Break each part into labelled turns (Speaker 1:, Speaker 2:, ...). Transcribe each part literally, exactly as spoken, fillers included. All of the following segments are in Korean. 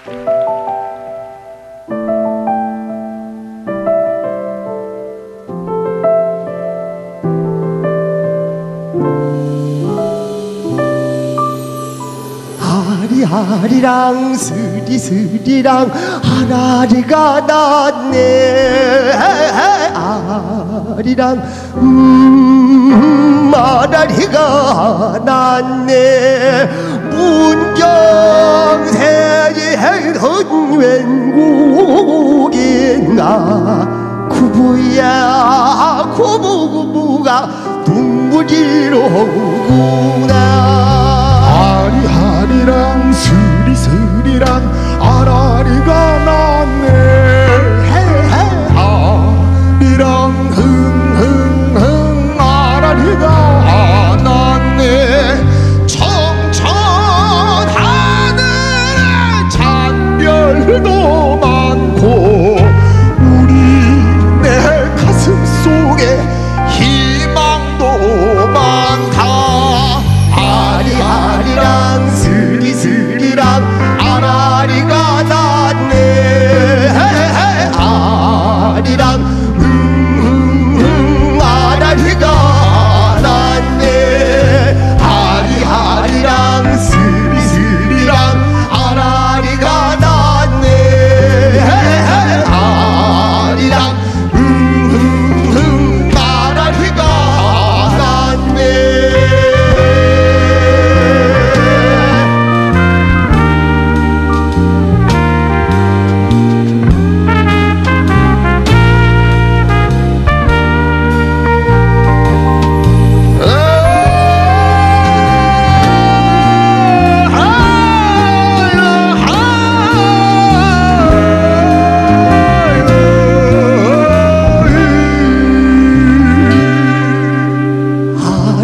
Speaker 1: 하리하리랑 스리스리랑 하라리가 났네. 아리랑 음 아라리가 났네. 문경세리행던 웬국인가 구부야 구부구부가 눈물이로구나.
Speaker 2: 하리하리랑 스리스리랑 아라리가 났네. 아리랑 흥흥흥 아라리가 났네. 청천 하늘에 잔별도 많고 우리 내 가슴 속에 희망도 많다.
Speaker 1: 아리랑 스리스리랑 아라리가 났네. 아리랑 음 아라리가 났네. 아리아리랑 스리스리랑 아라리가 났네. 아리랑 음 아라리가 났네.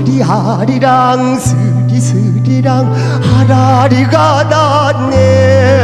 Speaker 1: 하리랑 스리스리랑 하라리가 났네.